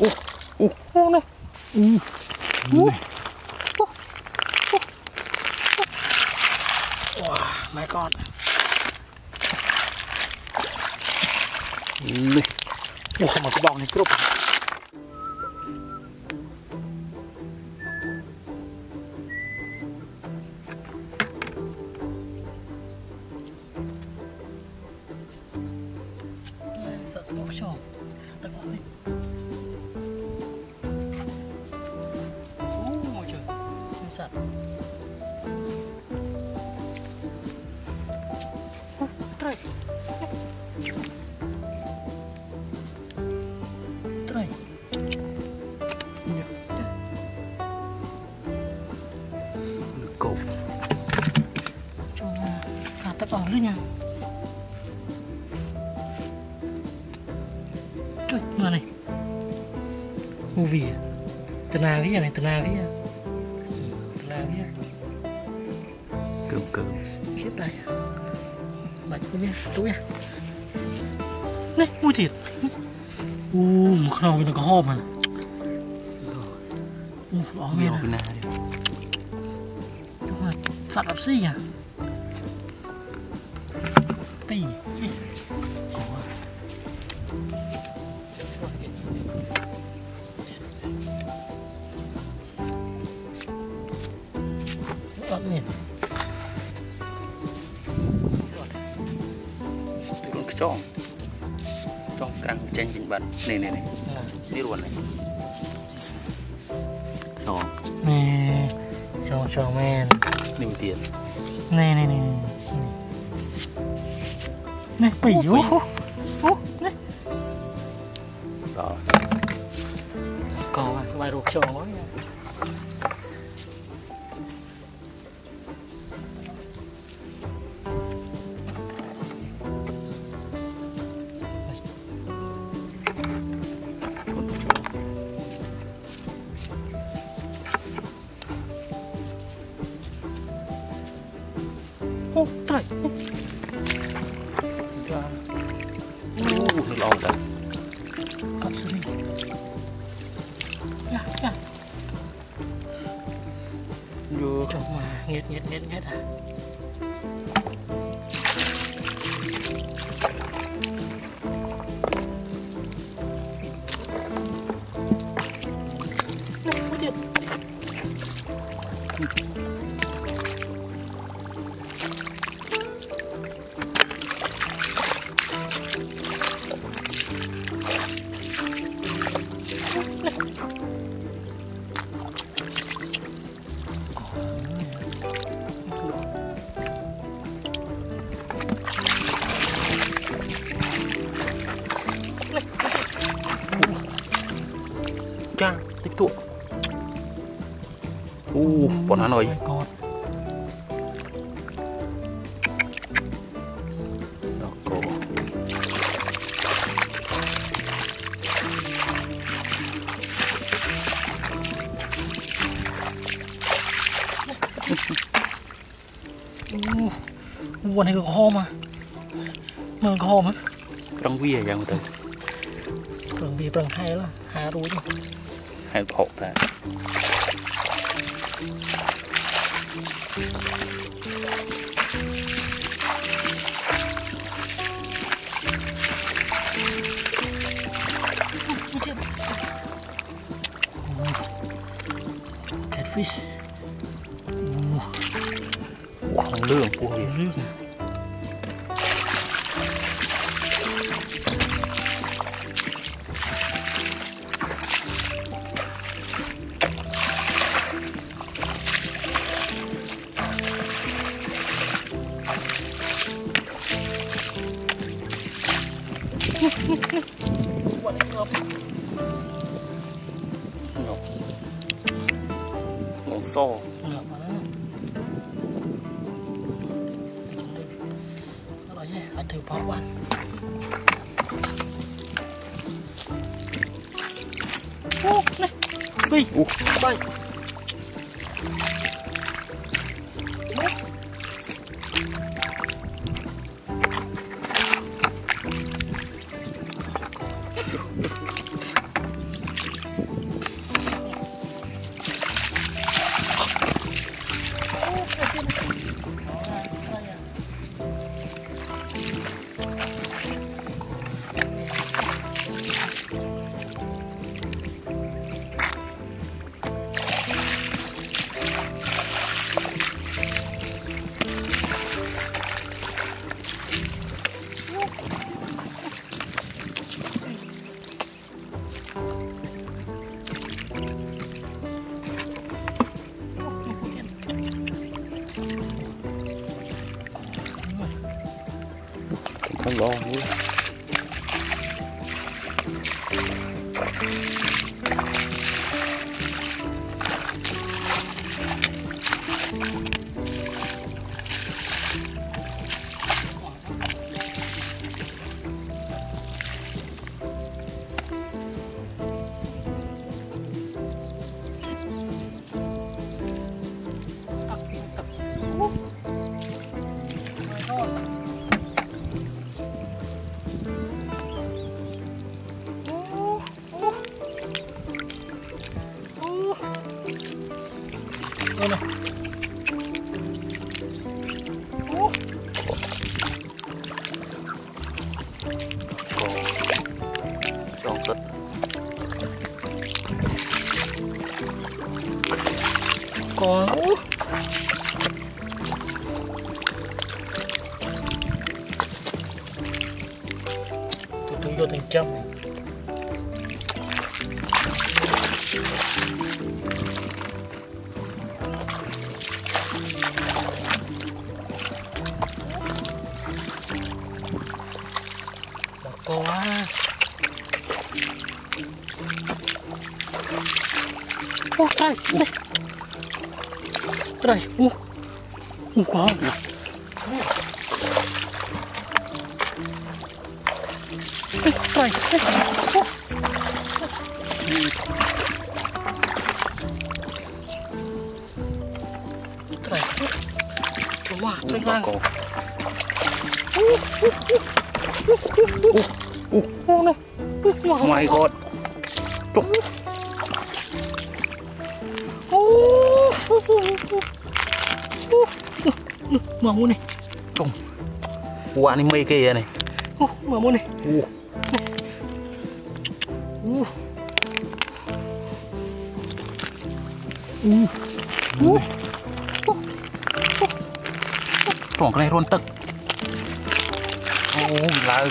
này wow my god này wow mà cái bong này cướp sợ sụp cho đừng ngọn đi ôi trời sạt trời trời cột cho cả tập ỏng lên nha trời mưa này u vì tận nào vía này tận nào vía cơm chết đây bạch cái nhá túi nha này mua thịt một khâu nó có hôm mà bỏ bên này đúng là sạt đập xi à tì bắt miền trong càng tranh chính bản này đi luôn này nè cho men nhiều tiền nè bỉ nè đó còn vài đồ trò ấy trời nó lâu rồi cặp xử lý dạ vô trong mà nghẹt à cha tích tụ bọn nó nổiวันนี้ก็คอมาเมืองคอมันปรังวีอย่างตัวปรังวีปรังไห้ละหารู้ดิไห้พกแต่แคทฟิชของเรื่องพวกนี้เรื่องวันนี้ครับหลงโซ่ăn thử bao quan này bay bay bò đi. Đây này. Tròn sứt. Còn tôi vô thành trăm này. Quá ô trời đây trời quá trời trời quá trời ngang này. Oh my god. Mà mua này. Trông. Anime kia này. Mà mua này. Trông cái này rôn tức. Lớn.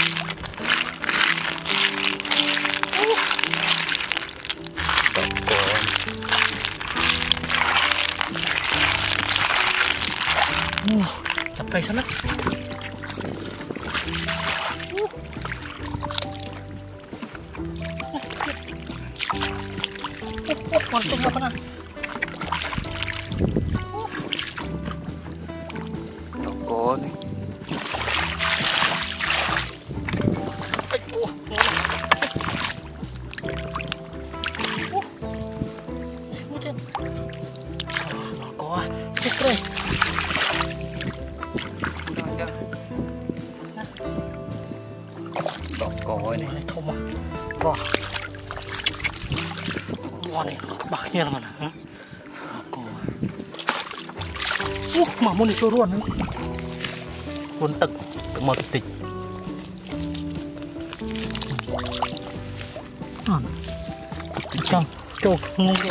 Chặt cây sẵn lắm. Còn tung ra con ăn. Có này. Có chết rồi. Có này. Không à. Có. Có này bạc như là hả? Có. Mà muốn đi cho luôn nữa. Luôn tực một tịch. Trong châu ngon rồi.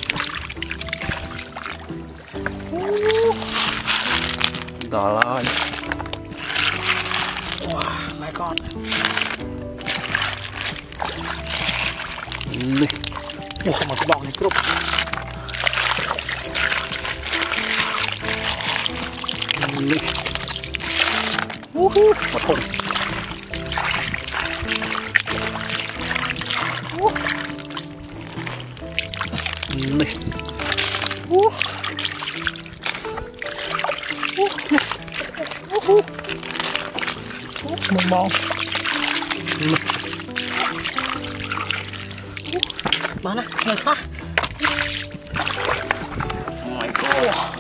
Đó là wow, my god. Này. Mà cái bọng này cướp. Này. Một thùng. Này. Một bọng. Mana? Người khác. Oh my god.